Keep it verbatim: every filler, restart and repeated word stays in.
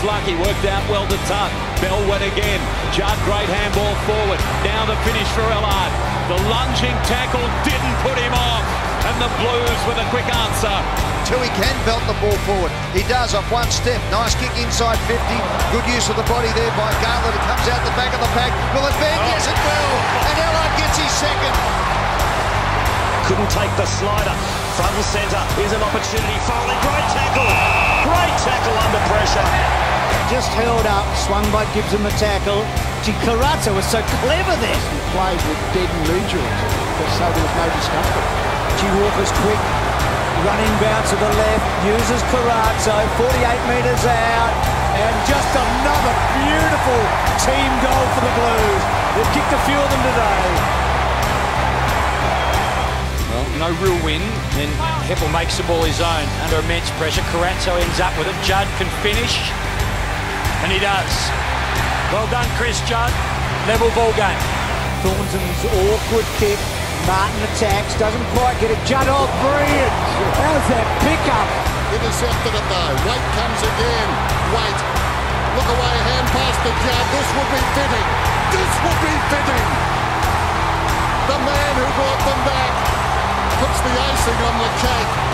lucky, worked out well to Tuck. Bell went again. Judd, great handball forward. Now the finish for Ellard. The lunging tackle didn't put him off. And the Blues with a quick answer. Till he can belt the ball forward. He does off one step. Nice kick inside fifty. Good use of the body there by Carlton. It comes out the back of the pack. Will it bend? Oh. Yes, it will. And Ellard gets his second. Couldn't take the slider. Front and centre is an opportunity. Foley, great tackle. Great tackle under pressure. Just held up, swung by Gibson the tackle. Gee, Carrazzo was so clever there. He played with dead and injuries, so there was no discomfort. Gee, Walker's quick, running bounce to the left, uses Carrazzo, forty-eight metres out, and just another beautiful team goal for the Blues. They've kicked a few of them today. Well, no real win. Then Heppel makes the ball his own under immense pressure. Carrazzo ends up with it. Judd can finish, and he does. Well done, Chris Judd. Level ball game. Thornton's awkward kick. Martin attacks, doesn't quite get it. Judd, oh, brilliant! How's that pickup? Intercepted it though. Waite comes again. Waite. Look away, hand pass to Judd. This would be fitting. This would be fitting. The man who brought them back puts the icing on the cake.